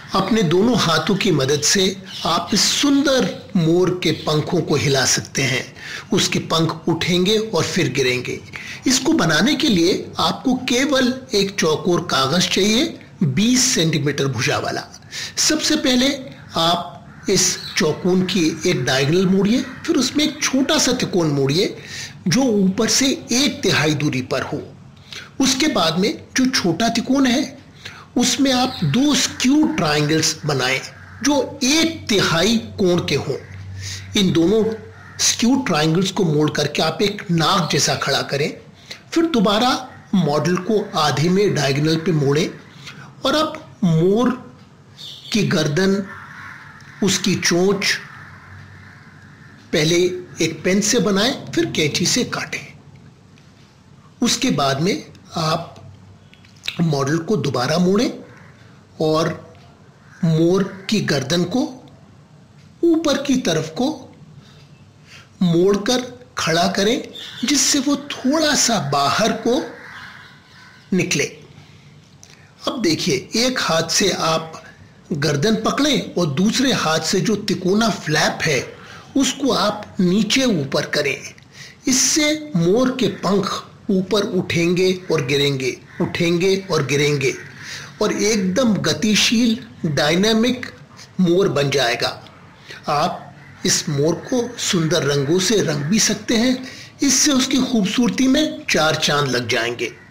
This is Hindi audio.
अपने दोनों हाथों की मदद से आप इस सुंदर मोर के पंखों को हिला सकते हैं। उसके पंख उठेंगे और फिर गिरेंगे। इसको बनाने के लिए आपको केवल एक चौकोर कागज चाहिए 20 सेंटीमीटर भुजा वाला। सबसे पहले आप इस चौकोन की एक डायगोनल मोड़िए, फिर उसमें एक छोटा सा त्रिकोण मोड़िए जो ऊपर से 1/3 दूरी पर हो। उसके बाद में जो छोटा त्रिकोण है उसमें आप 2 स्क्यू ट्रायंगल्स बनाएं जो 1/3 कोण के हों। इन दोनों स्क्यू ट्रायंगल्स को मोड़ करके आप एक नाक जैसा खड़ा करें। फिर दोबारा मॉडल को आधे में डायगोनल पे मोड़ें और अब मोर की गर्दन, उसकी चोंच पहले एक पेन से बनाएं, फिर कैंची से काटें। उसके बाद में आप मॉडल को दोबारा मोड़ें और मोर की गर्दन को ऊपर की तरफ को मोड़कर खड़ा करें जिससे वो थोड़ा सा बाहर को निकले। अब देखिए, एक हाथ से आप गर्दन पकड़ें और दूसरे हाथ से जो तिकोना फ्लैप है उसको आप नीचे ऊपर करें। इससे मोर के पंख ऊपर उठेंगे और गिरेंगे, उठेंगे और गिरेंगे और एकदम गतिशील डायनामिक मोर बन जाएगा। आप इस मोर को सुंदर रंगों से रंग भी सकते हैं। इससे उसकी खूबसूरती में 4 चांद लग जाएंगे।